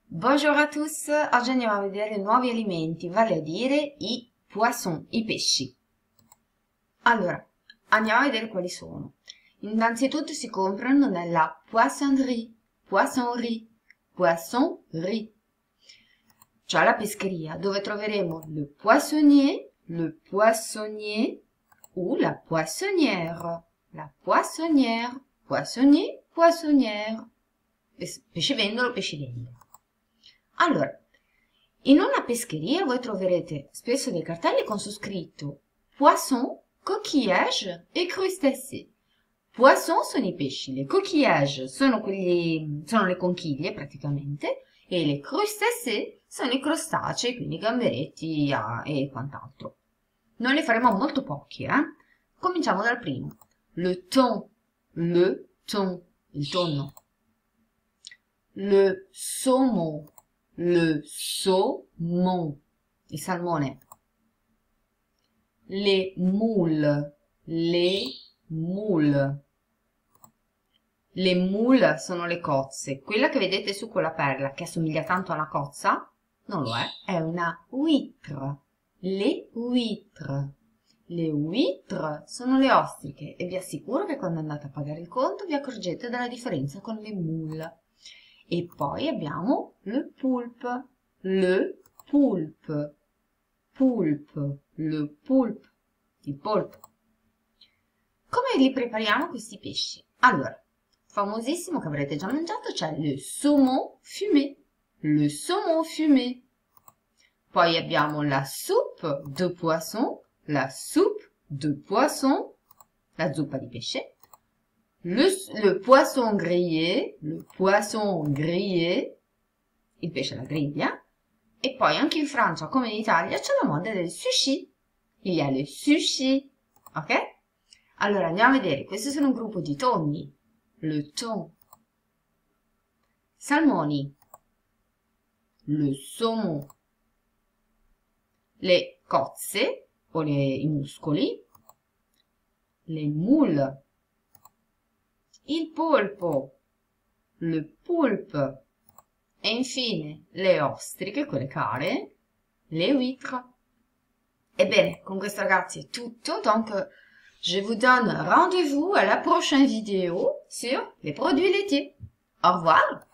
Buongiorno a tutti, oggi andiamo a vedere nuovi alimenti, vale a dire i poisson, i pesci. Allora, andiamo a vedere quali sono. Innanzitutto si comprano nella poissonnerie, poissonnerie, cioè la pescheria, dove troveremo le poissonnier ou la poissonnière, poissonnier, poissonnière, pescivendolo, pescivendolo. Allora, in una pescheria voi troverete spesso dei cartelli con su scritto poisson, coquillage e crustacés. Poisson sono i pesci, le coquillage sono le conchiglie praticamente, e le crustacés sono i crostacei, quindi gamberetti e quant'altro. Noi ne faremo molto pochi, Cominciamo dal primo. Le thon, il tonno. Le saumon, il salmone. Les moules, Le moules sono le cozze. Quella che vedete su quella perla, che assomiglia tanto a una cozza, non lo è una huître. Les huîtres. Le huîtres sono le ostriche e vi assicuro che quando andate a pagare il conto vi accorgete della differenza con le moules. E poi abbiamo le poulpe, il polpo. Come li prepariamo questi pesci? Allora, famosissimo che avrete già mangiato, c'è le saumon fumé. Poi abbiamo la soupe de poisson, la zuppa di pesce. Le poisson grillé, il pesce alla griglia. E poi anche in Francia, come in Italia, c'è la moda del sushi. Il y a le sushi, ok? Allora andiamo a vedere, questi sono un gruppo di tonni. Le thon. Salmoni. Le saumon. Le cozze, o i muscoli. Le moules. Il polpo, le poulpe, e infine le ostriche, quelle care, le huîtres. Ebbene, con questo ragazzi è tutto, donc je vous donne rendez-vous à la prochaine vidéo sur les produits laitiers. Au revoir!